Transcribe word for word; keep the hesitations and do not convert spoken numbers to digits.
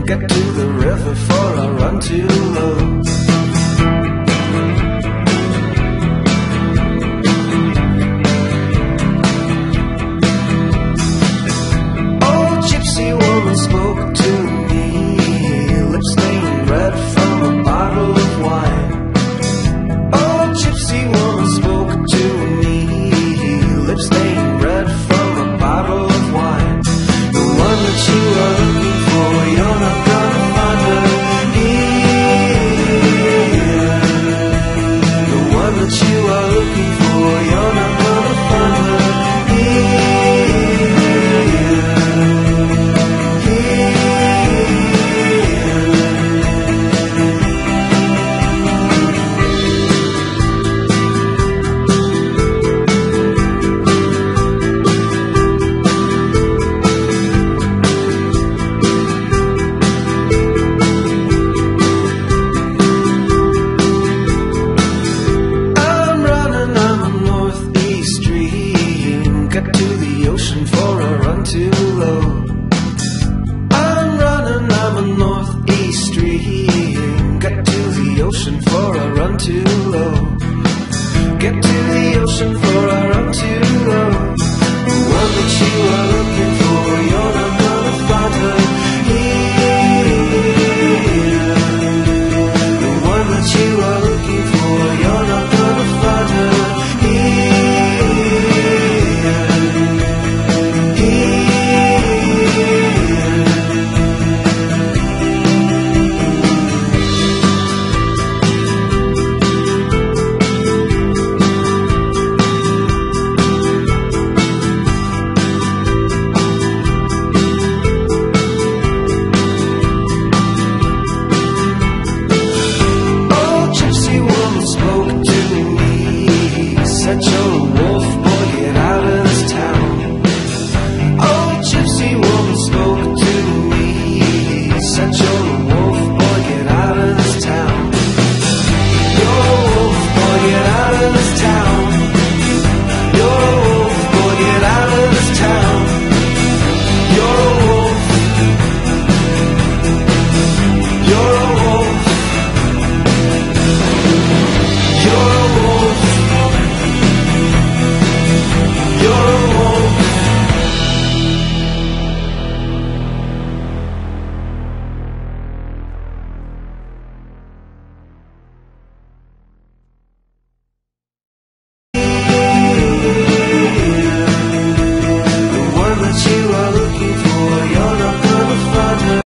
Get to the river for I run too low. Oh, gypsy woman spoke to me, lips stained red from a bottle of wine. Oh, gypsy woman spoke to me, lips stained red from a bottle of wine. The one that you are looking for, you're not gonna find her here. The one that you are looking for, you're not gonna find her here. Too low. I'm running, I'm a northeast stream. Get to the ocean for I run too low. Get to the ocean for I run too low. The one that you are looking for, you're not